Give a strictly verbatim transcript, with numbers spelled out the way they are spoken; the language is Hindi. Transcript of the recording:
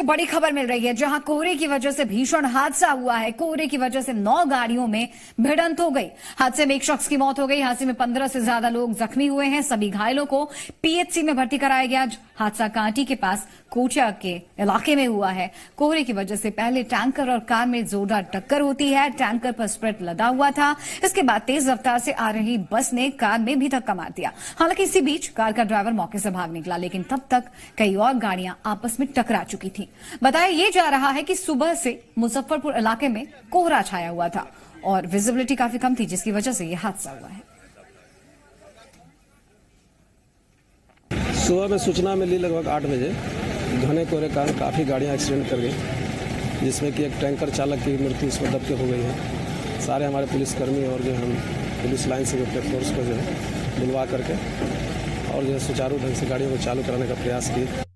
बड़ी खबर मिल रही है, जहां कोहरे की वजह से भीषण हादसा हुआ है। कोहरे की वजह से नौ गाड़ियों में भिड़ंत हो गई। हादसे में एक शख्स की मौत हो गई। हादसे में पंद्रह से ज्यादा लोग जख्मी हुए हैं। सभी घायलों को पीएचसी में भर्ती कराया गया। हादसा कांटी के पास कोचिया के इलाके में हुआ है। कोहरे की वजह से पहले टैंकर और कार में जोरदार टक्कर होती है। टैंकर पर स्प्रेड लदा हुआ था। इसके बाद तेज रफ्तार से आ रही बस ने कार में भी धक्का मार दिया। हालांकि इसी बीच कार का ड्राइवर मौके से भाग निकला, लेकिन तब तक कई और गाड़ियां आपस में टकरा चुकी थी। बताया यह जा रहा है कि सुबह से मुजफ्फरपुर इलाके में कोहरा छाया हुआ था और विजिबिलिटी काफी कम थी, जिसकी वजह से यह हादसा हुआ है। सुबह में सूचना मिली लगभग आठ बजे घने कोहरे के कारण काफ़ी गाड़ियां एक्सीडेंट कर गई, जिसमें कि एक टैंकर चालक की मृत्यु इसमें दबके हो गई है। सारे हमारे पुलिसकर्मी और जो हम पुलिस लाइन से अपने फोर्स को जो है बुलवा करके और जो है सुचारू ढंग से गाड़ियों को चालू कराने का प्रयास किए।